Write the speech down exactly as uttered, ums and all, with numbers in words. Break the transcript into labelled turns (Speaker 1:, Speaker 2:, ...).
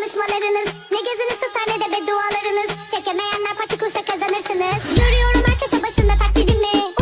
Speaker 1: konuşmalarınız. Ne gözünüz tutar ne de beddualarınız. Çekemeyenler parti kursa kazanırsınız. Görüyorum her köşe başında taklidimi.